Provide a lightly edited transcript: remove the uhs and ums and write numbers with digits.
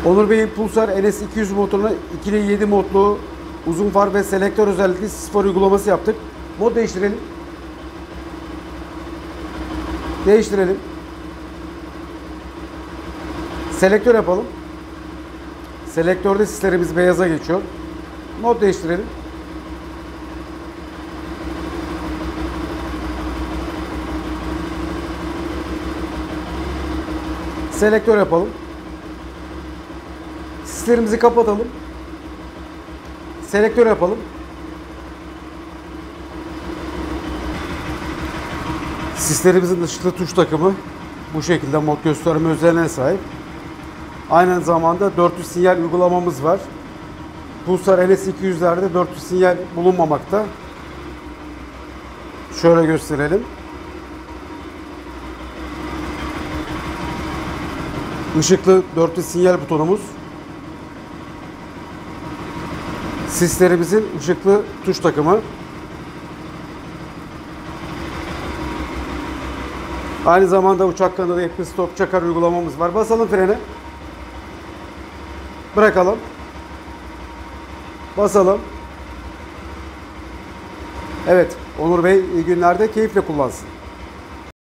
Onur Bey'in Pulsar NS200 motoruna ikili 7 modlu uzun far ve selektör özellikli sis far uygulaması yaptık. Mod değiştirelim. Değiştirelim. Selektör yapalım. Selektörde sislerimiz beyaza geçiyor. Mod değiştirelim. Selektör yapalım. Sislerimizi kapatalım. Selektör yapalım. Sislerimizin ışıklı tuş takımı bu şekilde mod gösterme özelliğine sahip. Aynı zamanda 400 sinyal uygulamamız var. Pulsar NS200'lerde 400 sinyal bulunmamakta. Şöyle gösterelim. Işıklı 400 sinyal butonumuz. Sislerimizin ışıklı tuş takımı. Aynı zamanda uçak kanadı Apple Stop çakar uygulamamız var. Basalım frene. Bırakalım. Basalım. Evet, Onur Bey iyi günlerde keyifle kullansın.